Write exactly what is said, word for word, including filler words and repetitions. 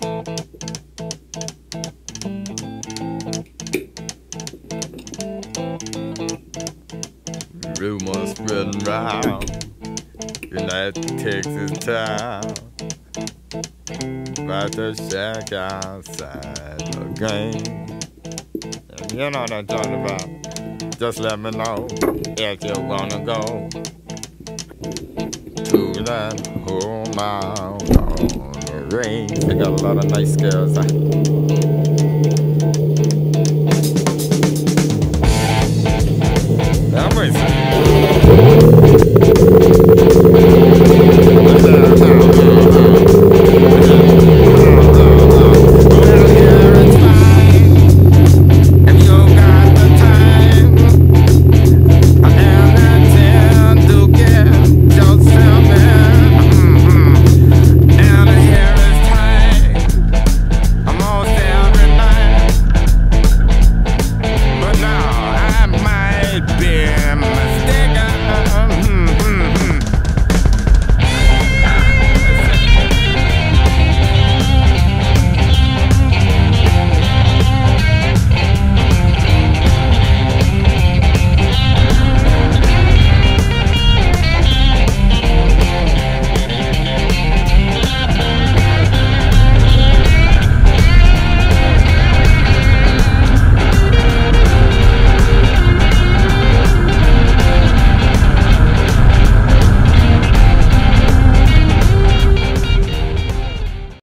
Rumors spreading round United Texas town about the shack outside the game. You know what I'm talking about. Just let me know if you wanna go to that whole mile on the range. They got a lot of nice girls. I'm racing.